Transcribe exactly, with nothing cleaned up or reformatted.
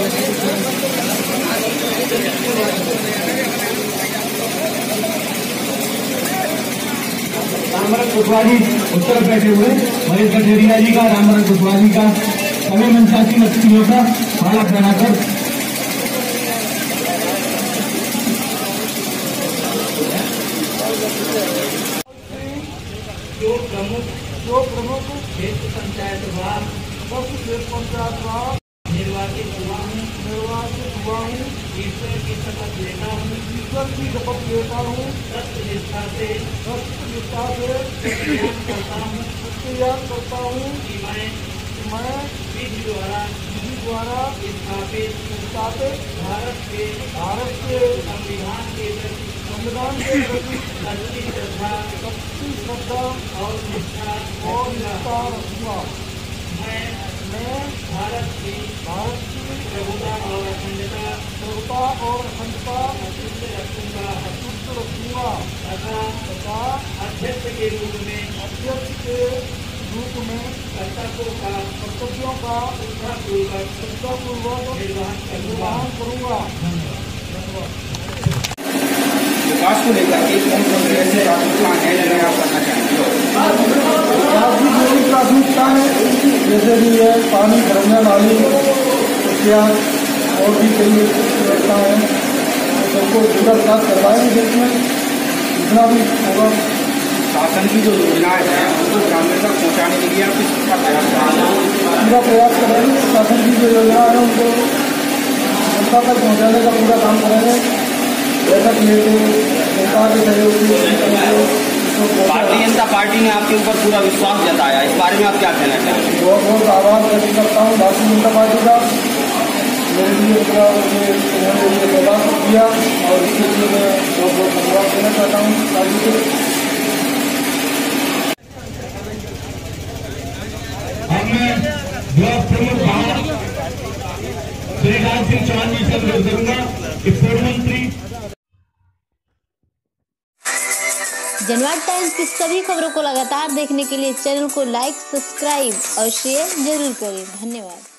रामभरत कुशवाहा जी उत्तर बैठे हुए, महेश कटेरिया जी का, रामभरत कुशवाहा जी का सभी मंचासी व्यक्तियों का माला पहनाकर जो प्रमुख जो प्रमुख क्षेत्र पंचायत क्षेत्र पंचायत निर्वाचित हुआ हूँ निर्वाचित हुआ हूँ ईश्वर की शपथ लेता हूँ ईश्वर की शपथ लेता हूँ सत्य निष्ठा से सत्य निष्ठा से सत्यान करता हूँ सत्यान करता हूँ कि मैं मैं विधि द्वारा विधि द्वारा स्थापित स्थापित भारत के भारत के संविधान के प्रति संविधान के प्रति सच्ची श्रद्धा सच्ची श्रद्धा और निष्ठा और निष्ठा रखूंगा। मैं मैं भारत की भारत की प्रभुता और अखंडता प्रभुता और अखंडता अक्षुण्ण रखूंगा अक्षुण्ण रखूंगा तथा तथा अध्यक्ष के रूप में अध्यक्ष के रूप में कर्तव्यों का कर्तव्यों का श्रद्धापूर्वक श्रद्धापूर्वक निर्वहन करूंगा। विकास को लेकर के कौन कौन से ऐसे प्राथमिकताएं हैं जिन्हें आप करना चाहेंगे? विकास की जो प्राथमिकता है जैसे कि ये पानी भरने वाली क्या और भी कई व्यवस्था है सबको पूरा साथ करवाएंगे देश में जितना भी होगा। शासन की जो योजनाएं हैं उनको ग्रामीण तक पहुँचाने के लिए आप किस प्रकार प्रयास करेंगे? पूरा प्रयास करेंगे, शासन की जो योजना है उनको जनता तक पहुँचाने का पूरा काम करेंगे। बैठक लेके सरकार के सहयोग भारतीय जनता पार्टी ने आपके ऊपर पूरा विश्वास जताया, इस बारे में आप क्या कहना चाहेंगे? बहुत बहुत आभार व्यक्त करता हूँ भारतीय जनता पार्टी का, मेरे लिए पूरा उन्होंने प्रयास किया और इसके लिए मैं बहुत बहुत धन्यवाद देना चाहता हूँ पार्टी को। ब्लॉक प्रमुख श्रीराज सिंह चौहान जी से अनुरोध करूंगा कि पूर्व मंत्री जनवाद टाइम्स की सभी खबरों को लगातार देखने के लिए चैनल को लाइक, सब्सक्राइब और शेयर जरूर करें। धन्यवाद।